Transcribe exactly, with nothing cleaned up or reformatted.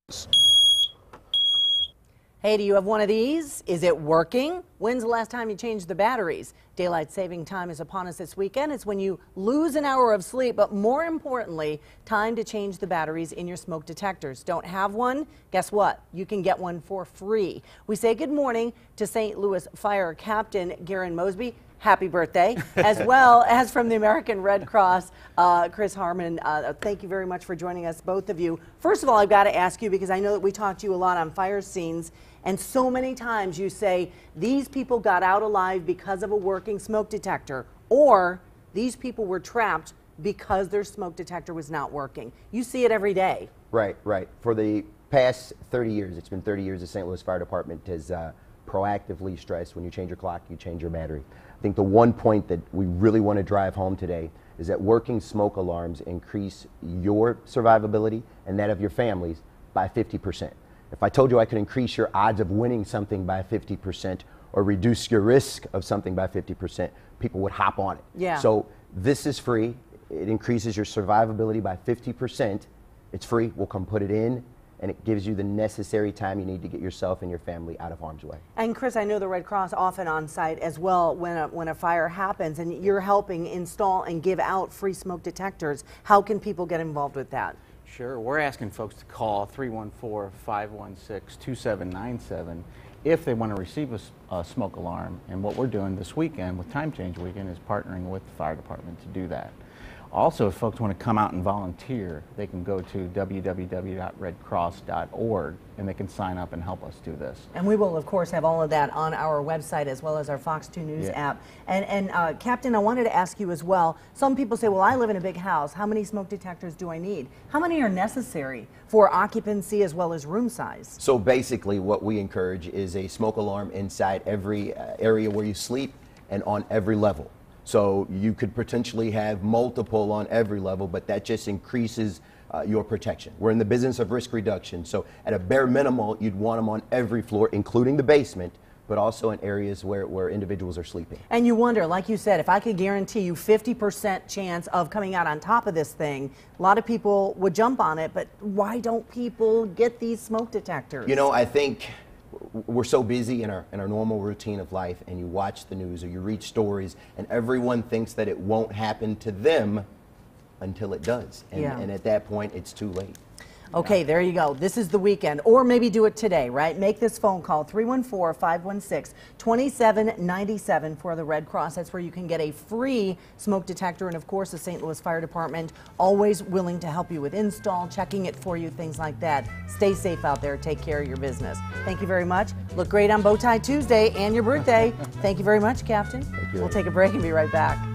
Hey, do you have one of these? Is it working? When's the last time you changed the batteries? Daylight saving time is upon us this weekend. It's when you lose an hour of sleep, but more importantly, time to change the batteries in your smoke detectors. Don't have one? Guess what? You can get one for free. We say good morning to Saint Louis Fire Captain Garon Mosby. Happy birthday, as well as from the American Red Cross, uh, Chris Harmon. Uh, thank you very much for joining us, both of you. First of all, I've got to ask you, because I know that we talk to you a lot on fire scenes, and so many times you say, these people got out alive because of a working smoke detector, or these people were trapped because their smoke detector was not working. You see it every day. Right, right. For the past thirty years, it's been thirty years, the Saint Louis Fire Department has uh, proactively stressed when you change your clock, you change your battery. I think the one point that we really want to drive home today is that working smoke alarms increase your survivability and that of your families by fifty percent. If I told you I could increase your odds of winning something by fifty percent or reduce your risk of something by fifty percent, people would hop on it. Yeah. So this is free. It increases your survivability by fifty percent. It's free. We'll come put it in, and it gives you the necessary time you need to get yourself and your family out of harm's way. And Chris, I know the Red Cross often on site as well when a, when a fire happens, and you're helping install and give out free smoke detectors. How can people get involved with that? Sure, we're asking folks to call three one four, five one six, two seven nine seven if they want to receive a, a smoke alarm. And what we're doing this weekend with Time Change Weekend is partnering with the fire department to do that. Also, if folks want to come out and volunteer, they can go to w w w dot red cross dot org and they can sign up and help us do this. And we will, of course, have all of that on our website as well as our Fox two News Yeah. app. And, and uh, Captain, I wanted to ask you as well, some people say, well, I live in a big house. How many smoke detectors do I need? How many are necessary for occupancy as well as room size? So basically what we encourage is a smoke alarm inside every uh, area where you sleep and on every level. So you could potentially have multiple on every level, but that just increases uh, your protection. We're in the business of risk reduction, so at a bare minimal, you'd want them on every floor, including the basement, but also in areas where, where individuals are sleeping. And you wonder, like you said, if I could guarantee you fifty percent chance of coming out on top of this thing, a lot of people would jump on it, but why don't people get these smoke detectors? You know, I think we're so busy in our in our normal routine of life, and you watch the news or you read stories, and everyone thinks that it won't happen to them until it does. And, Yeah. and at that point, it's too late. Okay, there you go. This is the weekend. Or maybe do it today, right? Make this phone call, three one four, five one six, two seven nine seven for the Red Cross. That's where you can get a free smoke detector. And of course, the Saint Louis Fire Department always willing to help you with install, checking it for you, things like that. Stay safe out there. Take care of your business. Thank you very much. Look great on Bow Tie Tuesday and your birthday. Thank you very much, Captain. Thank you. We'll take a break and be right back.